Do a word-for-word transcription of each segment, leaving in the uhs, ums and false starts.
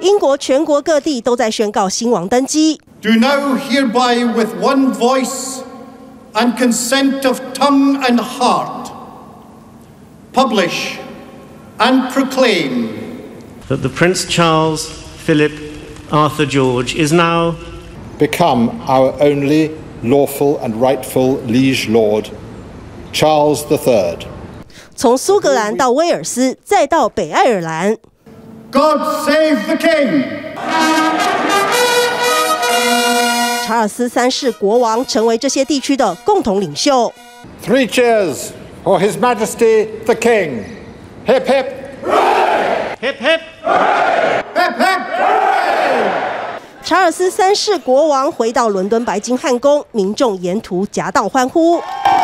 英国全国各地都在宣告新王登基。 Do now hereby with one voice and consent of tongue and heart publish and proclaim that the Prince Charles Philip Arthur George is now become our only lawful and rightful liege lord, Charles the Third. 从苏格兰到威尔斯，再到北爱尔兰。 God save the King! 查尔斯三世国王成为这些地区的共同领袖。 Three cheers for His Majesty the King. Hip hip. hip hip. Hip hip. 查尔斯三世国王回到伦敦白金汉宫，民众沿途夹道欢呼。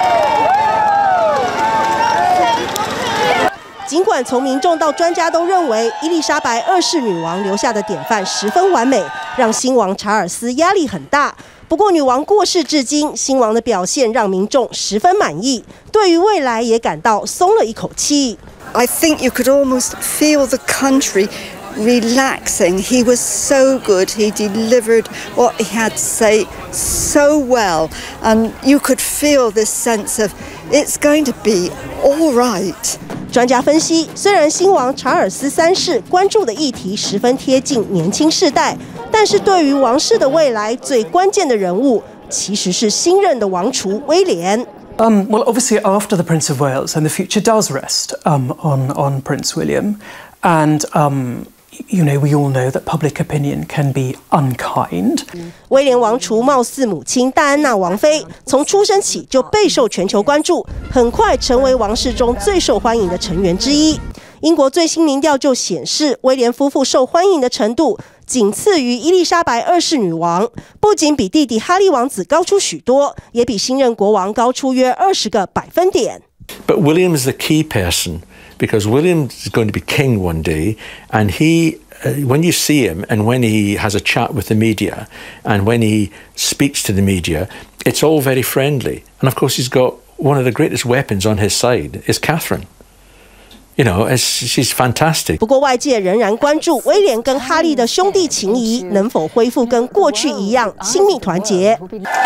尽管从民众到专家都认为伊丽莎白二世女王留下的典范十分完美，让新王查尔斯压力很大。不过女王过世至今，新王的表现让民众十分满意，对于未来也感到松了一口气。 I think you could almost feel the country relaxing. He was so good. He delivered what he had to say so well. And you could feel this sense of it's going to be all right. 专家分析，虽然新王查尔斯三世关注的议题十分贴近年轻世代，但是对于王室的未来最关键的人物，其实是新任的王储威廉。 Um, well, obviously, after the Prince of Wales, and the future does rest um, on on Prince William, and um, you know, we all know that public opinion can be unkind. 威廉王储貌似母亲戴安娜王妃，从出生起就备受全球关注，很快成为王室中最受欢迎的成员之一。英国最新民调就显示，威廉夫妇受欢迎的程度仅次于伊丽莎白二世女王，不仅比弟弟哈利王子高出许多，也比新任国王高出约二十个百分点。 But William is the key person because William is going to be king one day, and he, uh, when you see him, and when he has a chat with the media, and when he speaks to the media, it's all very friendly. And of course, he's got one of the greatest weapons on his side is Catherine. You know, she's fantastic. 不过外界仍然关注威廉跟哈利的兄弟情谊能否恢复跟过去一样亲密团结。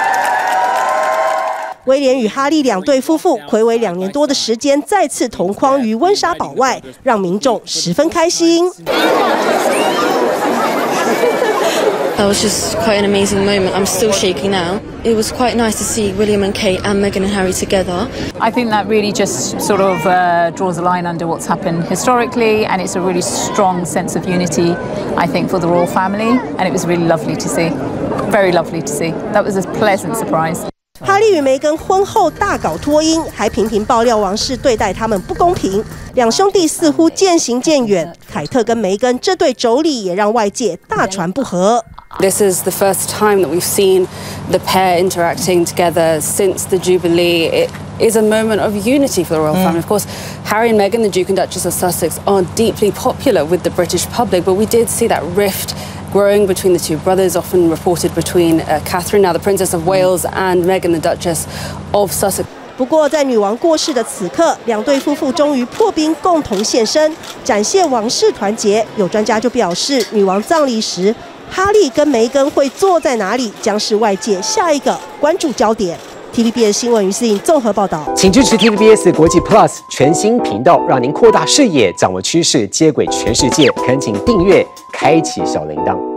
威廉与哈利两对夫妇睽违两年多的时间再次同框于温莎堡外，让民众十分开心。 That was just quite an amazing moment. I'm still shaking now. It was quite nice to see William and Kate and Meghan and Harry together. I think that really just sort of uh, draws a line under what's happened historically, and it's a really strong sense of unity, I think, for the royal family, and it was really lovely to see. Very lovely to see. That was a pleasant surprise. 哈利与梅根婚后大搞脱音，还频频爆料王室对待他们不公平，两兄弟似乎渐行渐远。凯特跟梅根这对妯娌也让外界大传不和。 This is the first time that we've seen the pair interacting together since the Jubilee. It is a moment of unity for the royal family. Of course, Harry and Meghan, the Duke and Duchess of Sussex, are deeply popular with the British public, but we did see that rift growing between the two brothers, often reported between uh, Catherine, now the Princess of Wales, and Meghan, the Duchess of Sussex. 不过，在女王过世的此刻，两对夫妇终于破冰，共同现身，展现王室团结。有专家就表示，女王葬礼时，哈利跟梅根会坐在哪里，将是外界下一个关注焦点。T V B S 新闻于思颖综合报道， 请支持 T V B S 国际 Plus 全新频道，让您扩大视野，掌握趋势，接轨全世界。恳请订阅，开启小铃铛。